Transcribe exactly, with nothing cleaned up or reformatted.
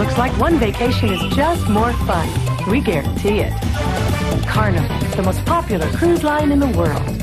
looks like one vacation is just more fun. We guarantee it. Carnival, the most popular cruise line in the world.